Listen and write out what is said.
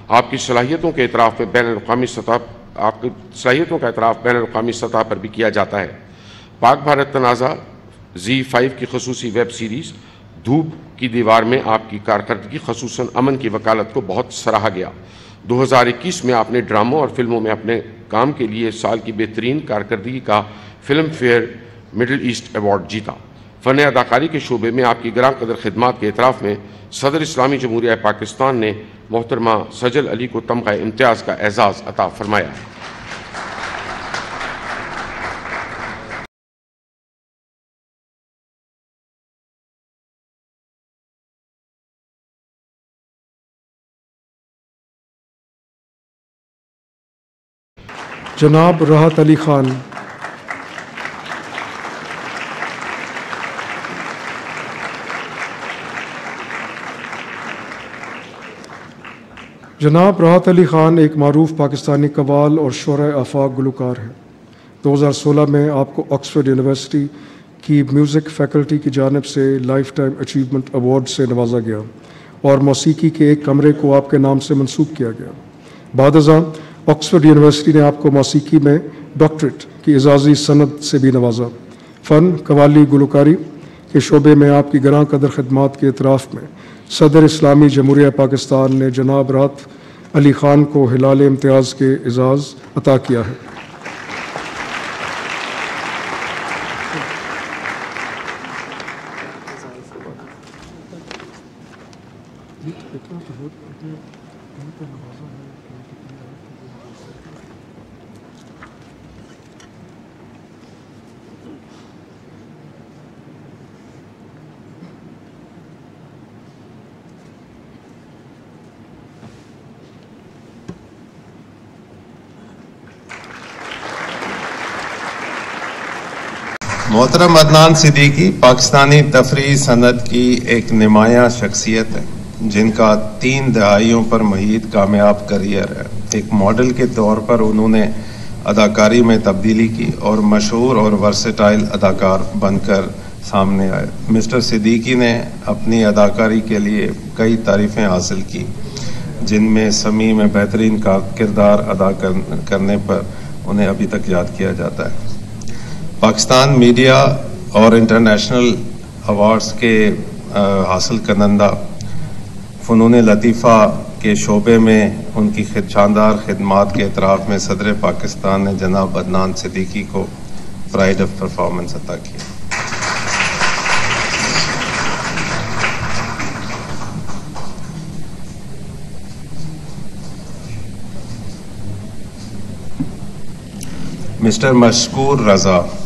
آپ کی صلاحیتوں کے اعتراف میں بین الاقوامی سطح آپ کی صلاحیتوں کا اعتراف بین الاقوامی سطح پر بھی کیا جاتا ہے۔ پاک بھارت تنازع Z5 کی خصوصی ویب سیریز دھوپ کی دیوار میں آپ کی کارکردگی خصوصاً امن کی وکالت کو بہت سراہا گیا۔ 2021 میں آپ نے ڈراموں اور فلموں میں اپنے کام کے لیے سال کی بہترین کارکردگی کا Filmfare Middle East award جیتا۔ فن اداکاری کے شعبے میں آپ کی گراں قدر خدمات کے اعتراف میں صدر اسلامی جمہوریہ پاکستان نے محترمہ سجل علی کو تمغہ امتیاز کا اعزاز عطا فرمایا۔ جناب راحت علی خان۔ جناب راحت علی خان ایک معروف پاکستانی قوال اور شعراء آفاق گلوکار ہیں۔ 2016 میں آپ کو آکسفورڈ یونیورسٹی کی میوزک فیکلٹی کی جانب سے لائف ٹائم اچیومنٹ ایوارڈ سے نوازا گیا اور موسیقی کے ایک کمرے کو آپ کے نام سے منسوب کیا گیا۔ بعد ازاں آکسفورڈ یونیورسٹی نے آپ کو موسیقی میں ڈاکٹریٹ کی اعزازی سند سے بھی نوازا۔ فن، قوالی، گلوکاری کے شعبے میں آپ کی گراں قدر خدمات کے اعتراف میں صدر اسلامی جمہوریہ پاکستان نے جناب راحت علی خان کو ہلال امتیاز کے اعزاز عطا کیا ہے۔ محترم عدنان صدیقی پاکستانی تفریحی صنعت کی ایک نمایاں شخصیت ہے جن کا 3 دہائیوں پر محیط کامیاب کریئر ہے۔ ایک ماڈل کے طور پر انہوں نے اداکاری میں تبدیلی کی اور مشہور اور ورسٹائل اداکار بن کر سامنے آئے۔ مسٹر صدیقی نے اپنی اداکاری کے لیے کئی تعریفیں حاصل کی جن میں سمیع میں بہترین کردار ادا کرنے پر انہیں ابھی تک یاد کیا جاتا ہے۔ پاکستان میڈیا اور انٹرنیشنل ایوارڈز کے حاصل کنندہ فنون لطیفہ کے شعبے میں ان کی شاندار خدمات کے اعتراف میں صدر پاکستان نے جناب عدنان صدیقی کو پرائڈ آف پرفارمنس عطا کیا۔ مسٹر مشکور رضا۔